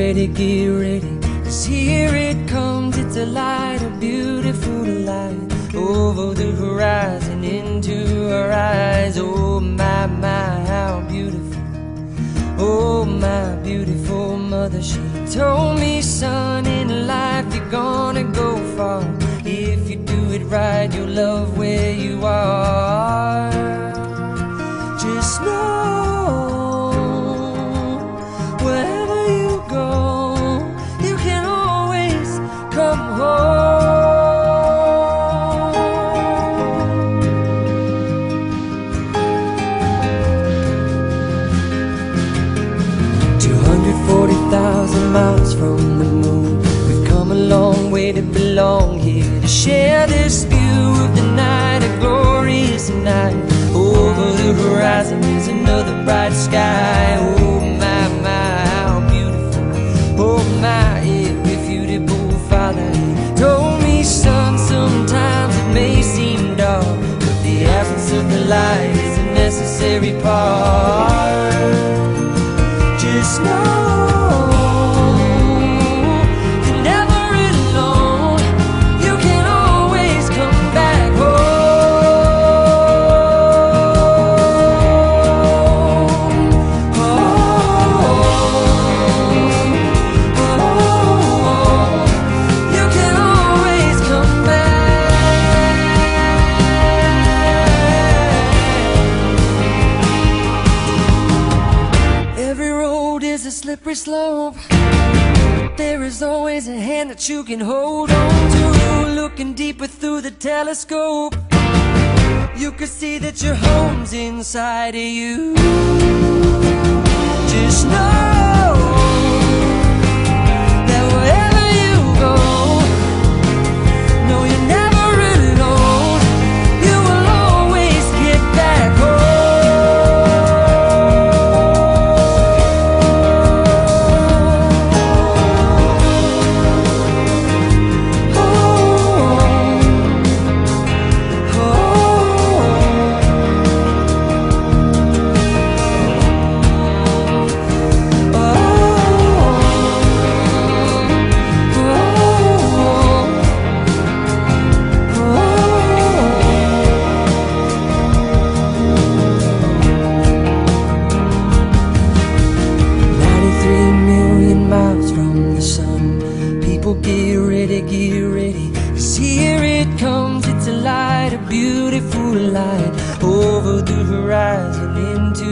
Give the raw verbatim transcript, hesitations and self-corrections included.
ready, get ready, 'cause here it comes. It's a light, a beautiful light, over the horizon, into our eyes. Oh my, my, how beautiful. Oh my beautiful mother, she told me, son, in life you're gonna go far. If you do it right, you'll love where you are. Just know, wherever you go, you can always come home. two hundred forty thousand miles from the moon, we've come a long way to belong here, to share this view of the night, a glorious night. Over the horizon is another bright sky. Oh my, my, how beautiful. Oh my, irrefutable Father, he told me, son, sometimes it may seem dark, but the absence of the light is a necessary part. Just know slippery slope. There is always a hand that you can hold on to. Looking deeper through the telescope, you could see that your home's inside of you. Just know that wherever you go, no, you're never alone. You will always get back home. Get ready, get ready, 'cause here it comes. It's a light, a beautiful light, over the horizon, into